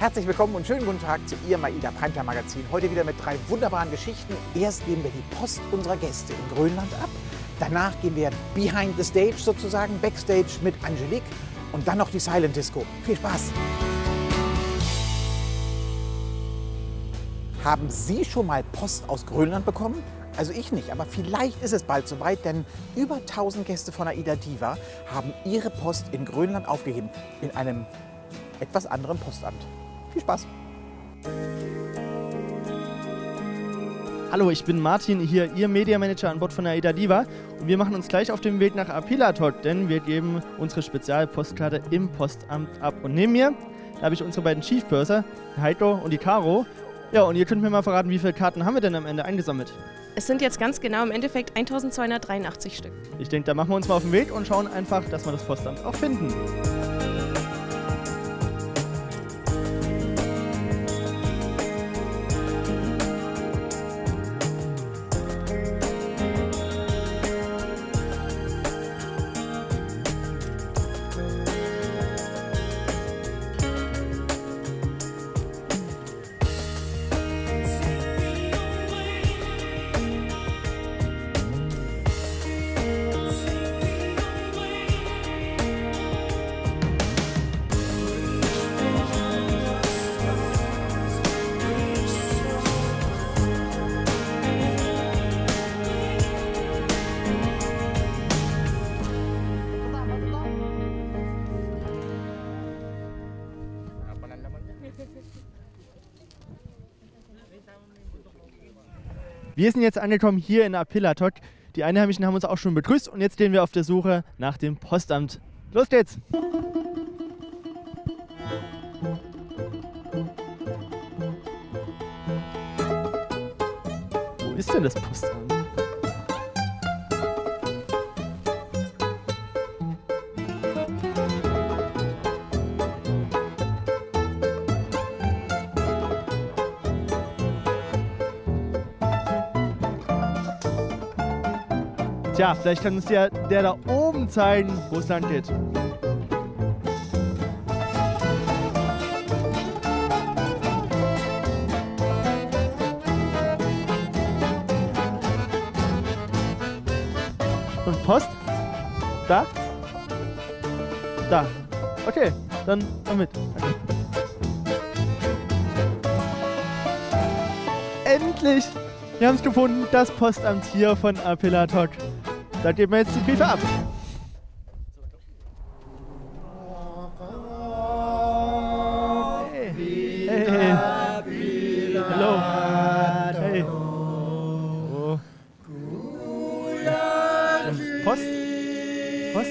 Herzlich willkommen und schönen guten Tag zu Ihrem AIDA Primetime Magazin. Heute wieder mit 3 wunderbaren Geschichten. Erst geben wir die Post unserer Gäste in Grönland ab. Danach gehen wir behind the stage sozusagen, Backstage mit Angelique. Und dann noch die Silent Disco. Viel Spaß! Haben Sie schon mal Post aus Grönland bekommen? Also ich nicht, aber vielleicht ist es bald soweit, denn über 1000 Gäste von AIDA Diva haben ihre Post in Grönland aufgegeben, in einem etwas anderen Postamt. Viel Spaß! Hallo, ich bin Martin, hier Ihr Mediamanager an Bord von der AIDA Diva und wir machen uns gleich auf den Weg nach Apilatok, denn wir geben unsere Spezialpostkarte im Postamt ab. Und neben mir, da habe ich unsere beiden Chief Purser, Heiko und die Caro. Ja, und ihr könnt mir mal verraten, wie viele Karten haben wir denn am Ende eingesammelt? Es sind jetzt ganz genau im Endeffekt 1283 Stück. Ich denke, da machen wir uns mal auf den Weg und schauen einfach, dass wir das Postamt auch finden. Wir sind jetzt angekommen hier in Apilatok. Die Einheimischen haben uns auch schon begrüßt und jetzt gehen wir auf der Suche nach dem Postamt. Los geht's! Wo ist denn das Postamt? Tja, vielleicht kann uns ja der da oben zeigen, wo es lang geht. Und Post? Da? Da. Okay, dann mal mit. Okay. Endlich! Wir haben es gefunden, das Postamt hier von Apilatok. Da geben wir jetzt die Briefe ab. Hey. Hey. Hello. Hey. Oh. Post. Post.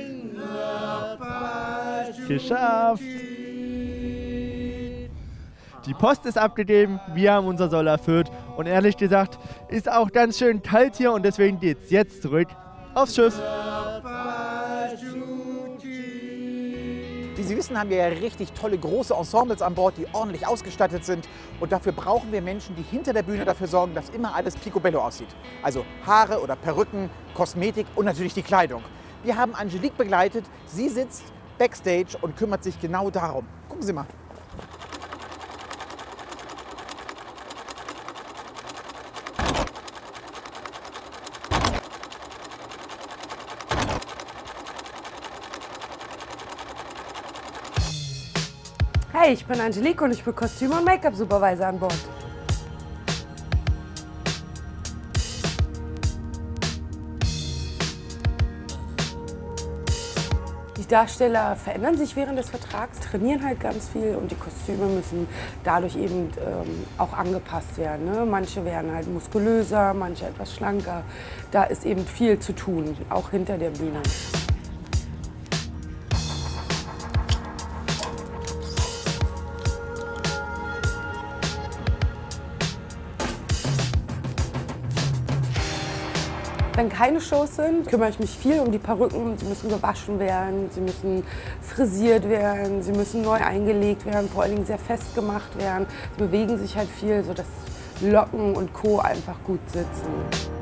Geschafft. Die Post ist abgegeben, wir haben unser Soll erfüllt und ehrlich gesagt ist auch ganz schön kalt hier und deswegen geht's jetzt zurück aufs Schiff. Wie Sie wissen, haben wir ja richtig tolle große Ensembles an Bord, die ordentlich ausgestattet sind. Und dafür brauchen wir Menschen, die hinter der Bühne dafür sorgen, dass immer alles picobello aussieht. Also Haare oder Perücken, Kosmetik und natürlich die Kleidung. Wir haben Angelique begleitet. Sie sitzt backstage und kümmert sich genau darum. Gucken Sie mal. Hey, ich bin Angelique und ich bin Kostüm- und Make-up-Supervisor an Bord. Die Darsteller verändern sich während des Vertrags, trainieren halt ganz viel und die Kostüme müssen dadurch eben auch angepasst werden. Ne? Manche werden halt muskulöser, manche etwas schlanker. Da ist eben viel zu tun, auch hinter der Bühne. Wenn keine Shows sind, kümmere ich mich viel um die Perücken. Sie müssen gewaschen werden, sie müssen frisiert werden, sie müssen neu eingelegt werden, vor allen Dingen sehr fest gemacht werden. Sie bewegen sich halt viel, sodass Locken und Co. einfach gut sitzen.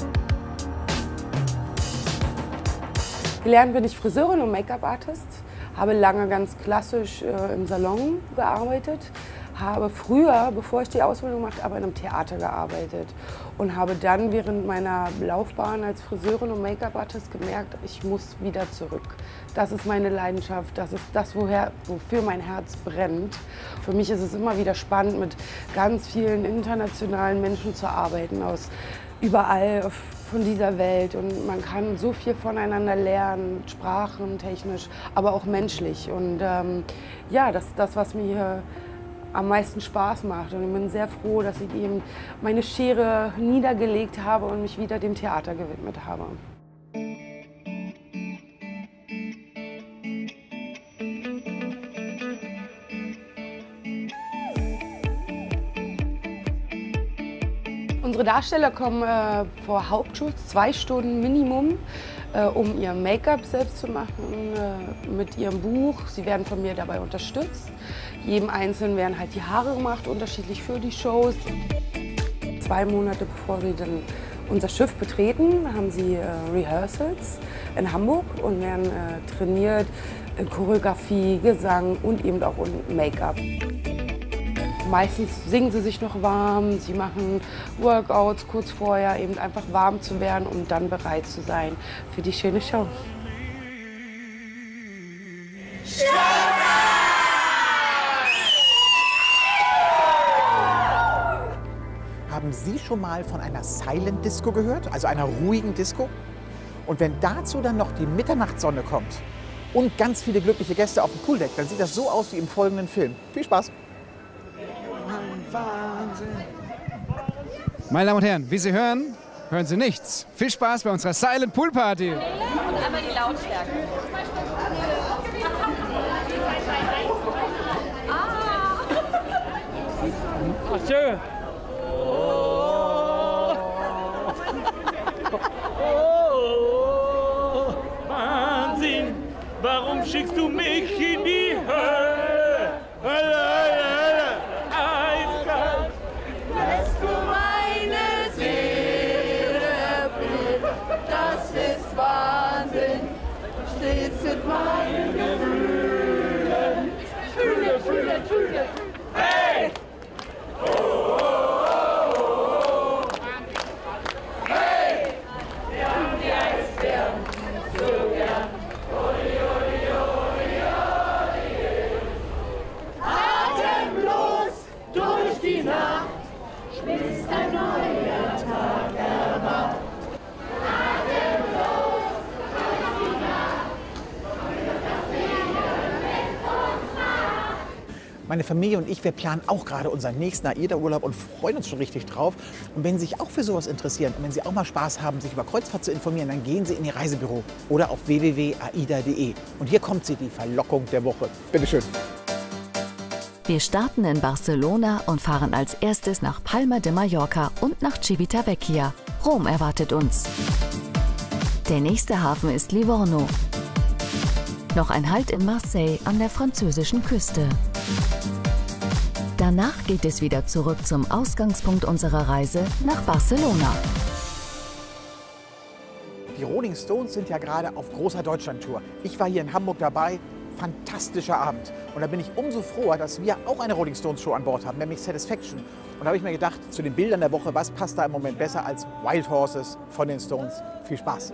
Gelernt bin ich Friseurin und Make-up-Artist, habe lange ganz klassisch im Salon gearbeitet, habe früher, bevor ich die Ausbildung machte, aber in einem Theater gearbeitet und habe dann während meiner Laufbahn als Friseurin und Make-up-Artist gemerkt, ich muss wieder zurück. Das ist meine Leidenschaft, das ist das, wofür mein Herz brennt. Für mich ist es immer wieder spannend, mit ganz vielen internationalen Menschen zu arbeiten, aus überall von dieser Welt. Und man kann so viel voneinander lernen, sprachentechnisch, aber auch menschlich. Und ja, das ist das, was mir hier am meisten Spaß macht. Und ich bin sehr froh, dass ich eben meine Schere niedergelegt habe und mich wieder dem Theater gewidmet habe. Unsere Darsteller kommen vor Hauptschutz 2 Stunden Minimum, um ihr Make-up selbst zu machen mit ihrem Buch. Sie werden von mir dabei unterstützt. Jedem Einzelnen werden halt die Haare gemacht, unterschiedlich für die Shows. 2 Monate bevor sie dann unser Schiff betreten, haben sie Rehearsals in Hamburg und werden trainiert in Choreografie, Gesang und eben auch in Make-up. Meistens singen sie sich noch warm, sie machen Workouts kurz vorher, eben einfach warm zu werden, um dann bereit zu sein für die schöne Show. Haben Sie schon mal von einer Silent Disco gehört, also einer ruhigen Disco? Und wenn dazu dann noch die Mitternachtssonne kommt und ganz viele glückliche Gäste auf dem Pooldeck, dann sieht das so aus wie im folgenden Film. Viel Spaß! Meine Damen und Herren, wie Sie hören, hören Sie nichts. Viel Spaß bei unserer Silent Pool Party. Und einmal die Lautstärke. Ach schön. Oh, Wahnsinn, warum schickst du mich in die Hölle? Hölle, Hölle, Hölle, eiskalt. Lässt du meine Seele erfüllen, das ist Wahnsinn, stets mit meinen Gefühlen. Fühle, fühle, fühle. Hey! Meine Familie und ich, wir planen auch gerade unseren nächsten AIDA-Urlaub und freuen uns schon richtig drauf. Und wenn Sie sich auch für sowas interessieren und wenn Sie auch mal Spaß haben, sich über Kreuzfahrt zu informieren, dann gehen Sie in Ihr Reisebüro oder auf www.aida.de. Und hier kommt sie, die Verlockung der Woche. Bitte schön. Wir starten in Barcelona und fahren als erstes nach Palma de Mallorca und nach Civitavecchia. Rom erwartet uns. Der nächste Hafen ist Livorno. Noch ein Halt in Marseille an der französischen Küste. Danach geht es wieder zurück zum Ausgangspunkt unserer Reise nach Barcelona. Die Rolling Stones sind ja gerade auf großer Deutschlandtour. Ich war hier in Hamburg dabei. Fantastischer Abend. Und da bin ich umso froher, dass wir auch eine Rolling Stones Show an Bord haben, nämlich Satisfaction. Und da habe ich mir gedacht, zu den Bildern der Woche, was passt da im Moment besser als Wild Horses von den Stones? Viel Spaß!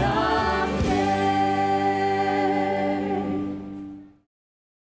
Zeit.